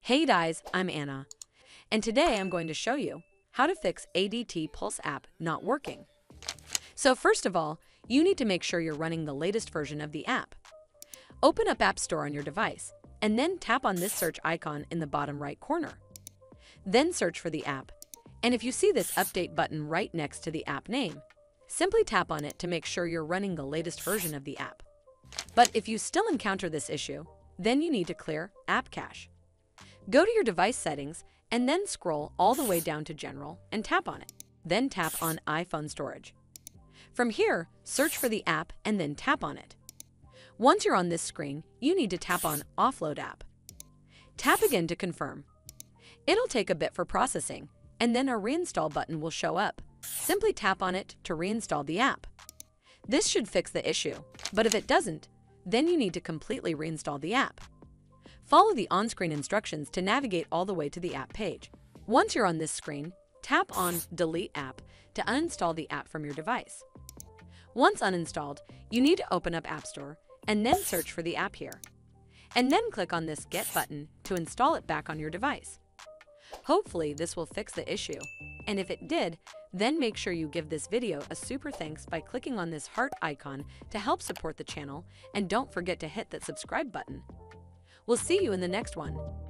Hey guys, I'm Anna, and today I'm going to show you how to fix ADT Pulse App not working. So first of all, you need to make sure you're running the latest version of the app. Open up App Store on your device, and then tap on this search icon in the bottom right corner. Then search for the app, and if you see this update button right next to the app name, simply tap on it to make sure you're running the latest version of the app. But if you still encounter this issue, then you need to clear App Cache. Go to your device settings and then scroll all the way down to General and tap on it. Then tap on iPhone Storage. From here, search for the app and then tap on it. Once you're on this screen, you need to tap on Offload App. Tap again to confirm. It'll take a bit for processing, and then a reinstall button will show up. Simply tap on it to reinstall the app. This should fix the issue, but if it doesn't, then you need to completely reinstall the app. Follow the on-screen instructions to navigate all the way to the app page. Once you're on this screen, tap on Delete App to uninstall the app from your device. Once uninstalled, you need to open up App Store and then search for the app here. And then click on this Get button to install it back on your device. Hopefully this will fix the issue, and if it did, then make sure you give this video a super thanks by clicking on this heart icon to help support the channel, and don't forget to hit that subscribe button. We'll see you in the next one.